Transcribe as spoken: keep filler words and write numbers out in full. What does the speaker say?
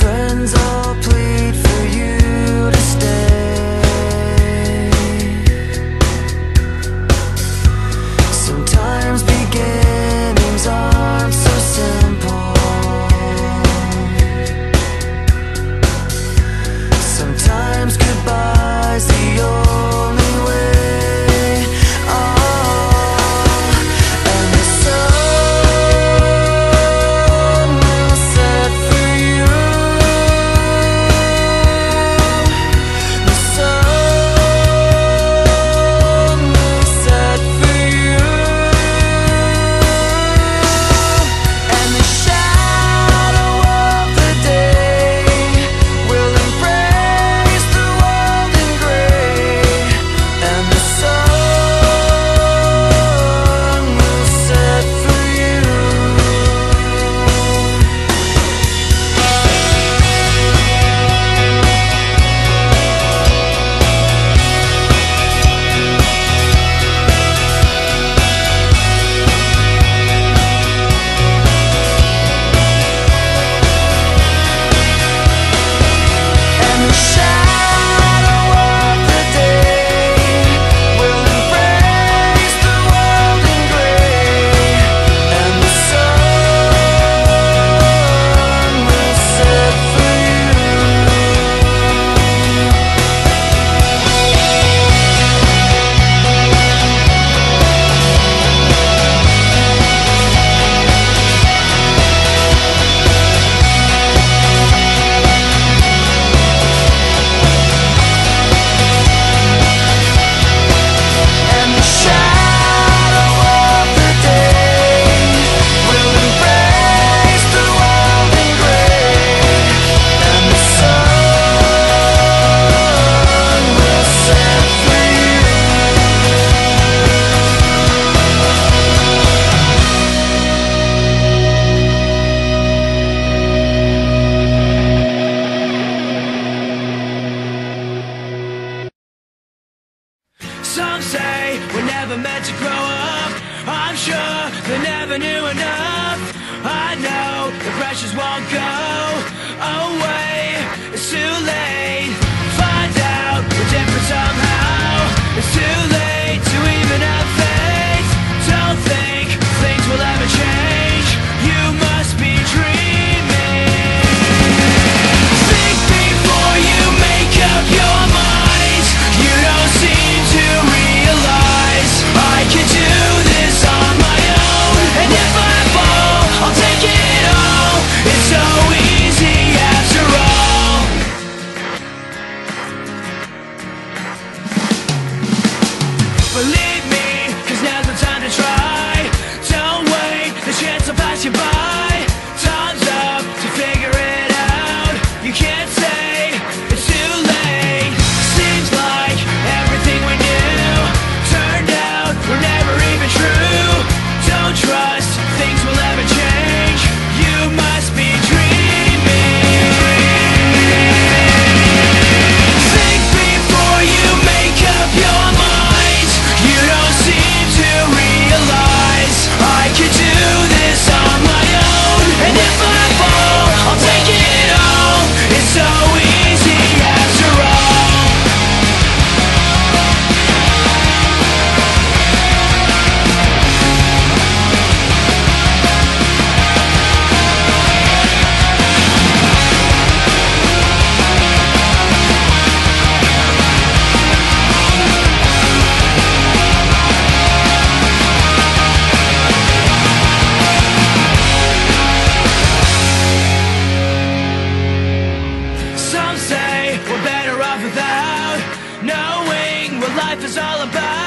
friends all plead for you to stay. Sometimes beginnings aren't so simple. Sometimes goodbye's the only way. Oh, and the sun will set for you. The sun will set for you. And the shadow of the day will embrace the world in gray. And the sun will set for you. And the shadow of the day will embrace the world in gray. And the sun will set for you. And the shadow of the day will embrace the world in gray. And the sun will set for you. Some say we're never meant to grow up. I'm sure they never knew enough. I know the pressures won't go away. It's too late. Find out we're different somehow. It's too late to even have faith. Don't think things will ever change. You must be dreaming. Think before you make up your mind. You don't seem to realize I can do this on my own. And if I fall, I'll take it all. It's so easy after all. Believe me, cause now's the time to try. Don't wait, the chance will pass you by. Time's up to figure it out. You can't say it's too late. Seems like everything we knew turned out were never even true. Don't trust things will ever change. You must be dreaming. Think before you make up your mind. You don't seem to realize I could do this on my own. And if I fall, I'll take it all. It's so easy after all. Some say we're better off without knowing what life is all about.